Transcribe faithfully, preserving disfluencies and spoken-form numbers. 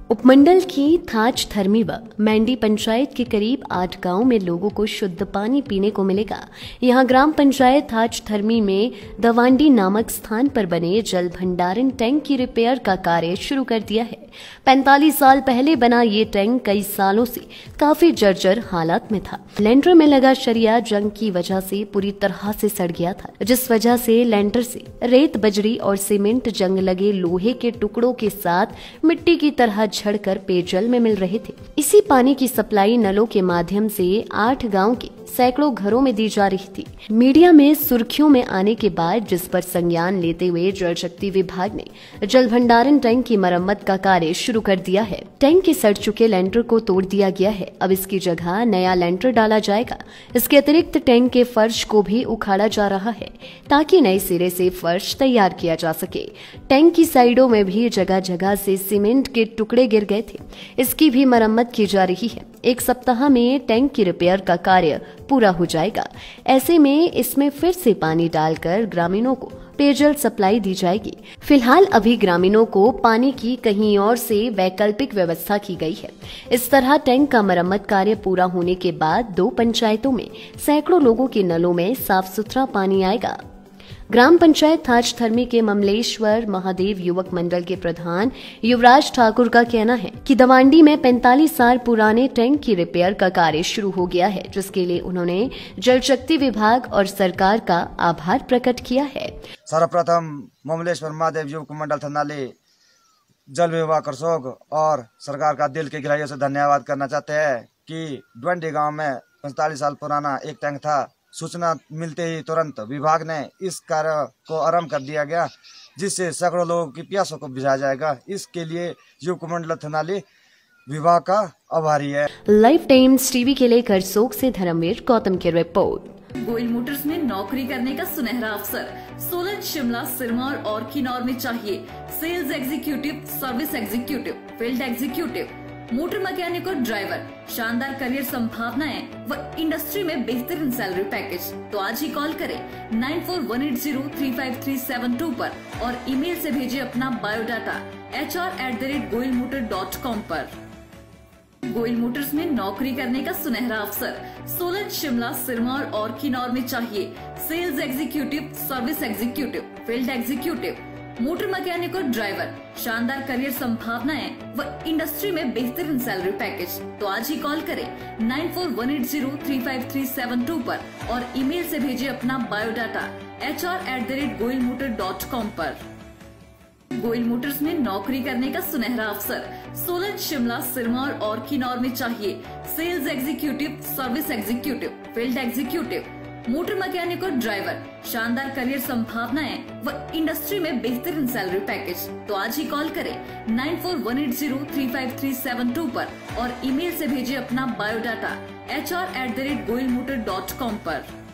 उपमंडल की थाच थरमी व मैंडी पंचायत के करीब आठ गांव में लोगों को शुद्ध पानी पीने को मिलेगा। यहां ग्राम पंचायत थाच थरमी में दवांडी नामक स्थान पर बने जल भंडारण टैंक की रिपेयर का कार्य शुरू कर दिया है। पैंतालीस साल पहले बना ये टैंक कई सालों से काफी जर्जर हालात में था। लेंटर में लगा शरिया जंग की वजह से पूरी तरह से सड़ गया था, जिस वजह से लेंटर से रेत, बजरी और सीमेंट जंग लगे लोहे के टुकड़ों के साथ मिट्टी की तरह झड़कर पेयजल में मिल रहे थे। इसी पानी की सप्लाई नलों के माध्यम से आठ गांव के सैकड़ों घरों में दी जा रही थी। मीडिया में सुर्खियों में आने के बाद जिस पर संज्ञान लेते हुए जल शक्ति विभाग ने जल भंडारण टैंक की मरम्मत का कार्य शुरू कर दिया है। टैंक के सड़ चुके लेंटर को तोड़ दिया गया है। अब इसकी जगह नया लेंटर डाला जाएगा। इसके अतिरिक्त टैंक के फर्श को भी उखाड़ा जा रहा है ताकि नए सिरे से फर्श तैयार किया जा सके। टैंक की साइडों में भी जगह जगह से सीमेंट के टुकड़े गिर गए थे, इसकी भी मरम्मत की जा रही है। एक सप्ताह में टैंक की रिपेयर का कार्य पूरा हो जाएगा। ऐसे में इसमें फिर से पानी डालकर ग्रामीणों को पेयजल सप्लाई दी जाएगी। फिलहाल अभी ग्रामीणों को पानी की कहीं और से वैकल्पिक व्यवस्था की गई है। इस तरह टैंक का मरम्मत कार्य पूरा होने के बाद दो पंचायतों में सैकड़ों लोगों के नलों में साफ सुथरा पानी आएगा। ग्राम पंचायत थाच थरमी के ममलेश्वर महादेव युवक मंडल के प्रधान युवराज ठाकुर का कहना है कि दवांडी में पैंतालीस साल पुराने टैंक की रिपेयर का कार्य शुरू हो गया है, जिसके लिए उन्होंने जल शक्ति विभाग और सरकार का आभार प्रकट किया है। सर्वप्रथम ममलेश्वर महादेव युवक मंडल थनाली जल विभाग करसोग और सरकार का दिल की गहराइयों से धन्यवाद करना चाहते हैं कि डवंडी गाँव में पैंतालीस साल पुराना एक टैंक था। सूचना मिलते ही तुरंत विभाग ने इस कार्य को आरंभ कर दिया गया, जिससे सैकड़ों लोगों की प्यासों को बुझाया जाएगा। इसके लिए युवक मंडल थनाली विभाग का आभारी है। लाइव टाइम्स टीवी के लिए करसोग से धर्मवीर गौतम की रिपोर्ट। गोयल मोटर्स में नौकरी करने का सुनहरा अवसर सोलन, शिमला, सिरमौर और किन्नौर में चाहिए sales executive, service executive, field executive, motor mechanic और ड्राइवर। शानदार करियर संभावनाएं व इंडस्ट्री में बेहतरीन सैलरी पैकेज। तो आज ही कॉल करें nine four one eight zero three five three seven two पर और ईमेल से भेजिए अपना biodata H R at the rate Goyal motor dot com पर। गोयल मोटर्स में नौकरी करने का सुनहरा अवसर सोलन, शिमला, सिरमौर और किन्नौर में चाहिए sales executive, service executive, field executive, motor mechanic और ड्राइवर। शानदार करियर संभावनाएं व इंडस्ट्री में बेहतरीन सैलरी पैकेज। तो आज ही कॉल करें nine four one eight zero three five three seven two पर और ईमेल से भेजिए अपना biodata H R at the rate Goyal motor dot com पर। गोयल मोटर्स में नौकरी करने का सुनहरा अवसर सोलन, शिमला, सिरमौर और किन्नौर में चाहिए sales executive, service executive, field executive, motor mechanic और ड्राइवर। शानदार करियर संभावनाएं व इंडस्ट्री में बेहतरीन सैलरी पैकेज। तो आज ही कॉल करें nine four one eight zero three five three seven two पर और ईमेल से भेजिए अपना biodata H R at the rate Goyal motor dot com पर।